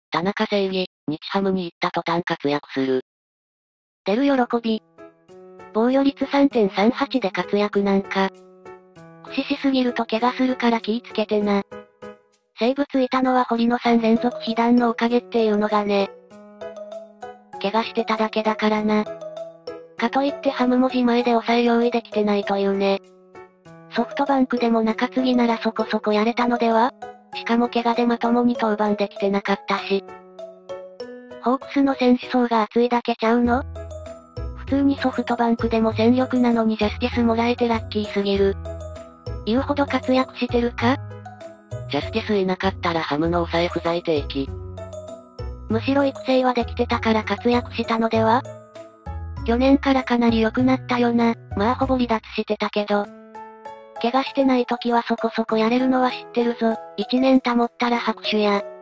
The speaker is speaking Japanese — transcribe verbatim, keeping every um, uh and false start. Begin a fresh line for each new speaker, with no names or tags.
田中正義、日ハムに行った途端活躍する。
出る喜び。防御率 さんてんさんはち で活躍なんか。駆使しすぎると怪我するから気ぃつけてな。セーブついたのは堀のさん連続被弾のおかげっていうのがね。怪我してただけだからな。かといってハムも自前で抑え用意できてないというね。ソフトバンクでも中継ぎならそこそこやれたのでは？しかも怪我でまともに登板できてなかったし。ホークスの選手層が厚いだけちゃうの？普通にソフトバンクでも戦力なのにジャスティスもらえてラッキーすぎる。言うほど活躍してるか？
ジャスティスいなかったらハムの抑え不在定期。
むしろ育成はできてたから活躍したのでは？去年からかなり良くなったよな。まあほぼ離脱してたけど。怪我してない時はそこそこやれるのは知ってるぞ。一年保ったら拍手や。